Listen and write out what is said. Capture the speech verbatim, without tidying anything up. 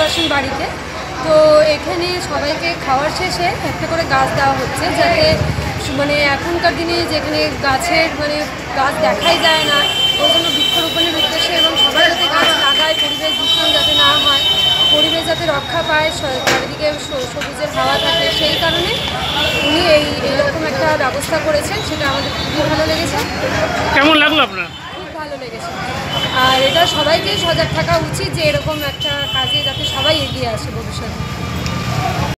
আসেন বাড়িতে। তো এখানে সবাইকে খাওয়ার শেষে একটা করে গাছ দেওয়া হচ্ছে, যাতে মানে এখনকার দিনে যেখানে গাছের মানে গাছ দেখাই যায় না, ওই জন্য বৃক্ষরোপণের উদ্দেশ্যে এবং সবাই যাতে গাছ লাগায়, পরিবেশ দূষণ যাতে না হয়, পরিবেশ যাতে রক্ষা পায়, চারিদিকে সবুজের হাওয়া থাকে, সেই কারণে উনি এই এইরকম একটা ব্যবস্থা করেছেন। সেটা আমাদের খুবই ভালো লেগেছে। কেমন লাগলো আপনার? খুব ভালো লেগেছে। আর এটা সবাইকেই সজাগ থাকা উচিত যে এরকম একটা কাজে যাতে সবাই এগিয়ে আসে ভবিষ্যতে।